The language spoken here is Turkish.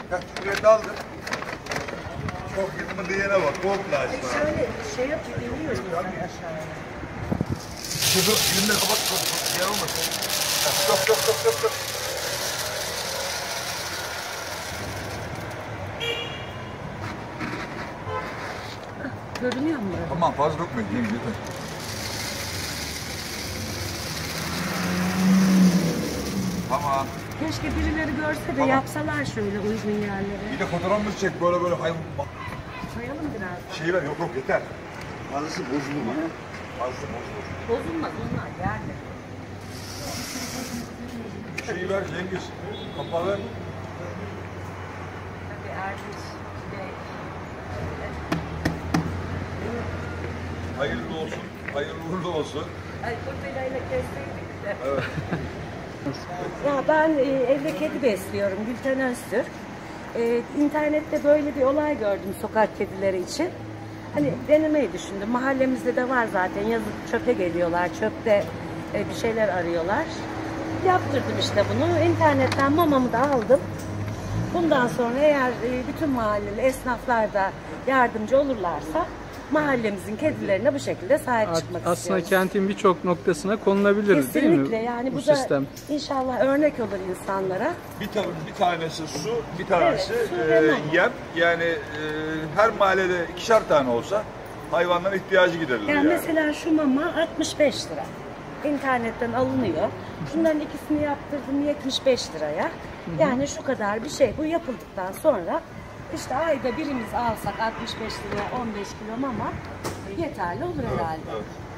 Şuraya daldır. Çok yıkma diyene bak. Korkla aşağı. Şöyle şey yapıp iniyoruz aşağıya. Dur, elimle kapat. Yer olmasın. Stop. Görünüyor mu? Tamam, fazla dökmeyin. Yeter. Tamam. Keşke birileri görse de Tamam. yapsalar şöyle uygun yerlere. Bir de fotoğrafımızı çek böyle hayvan. Koyalım biraz. Şeyi ver, yok yeter. Fazlası bozulur mu? Fazla bozulur. Bozulmaz onlar yerde. Şeyi ver Cengiz. Kapağı ver. Tabii Erdinç Bey. Hayırlı olsun. Hayırlı uğurlu olsun. Ay kurtelayla kesseydik de. Evet. Ya ben evde kedi besliyorum, Gülten Öztürk. İnternette böyle bir olay gördüm sokak kedileri için. Hani denemeyi düşündüm. Mahallemizde de var zaten. Yazıp çöpe geliyorlar, çöpte bir şeyler arıyorlar. Yaptırdım işte bunu. İnternetten mamamı da aldım. Bundan sonra eğer bütün mahalleli esnaflar da yardımcı olurlarsa mahallemizin kedilerine bu şekilde sahip çıkmak Aslında istiyoruz. kentin birçok noktasına konulabilir değil mi? Kesinlikle yani bu sistem. da inşallah örnek olur insanlara. Bir tanesi su, bir tanesi Evet, su ve mama. yem. Yani her mahallede 2'şer tane olsa hayvanların ihtiyacı giderilir. Yani Yani. mesela şu mama 65 lira. İnternetten alınıyor. Şunların ikisini yaptırdım 75 liraya. Yani şu kadar bir şey. Bu yapıldıktan sonra işte ayda birimiz alsak 65 liraya 15 kilo mama yeterli olur herhalde. Evet.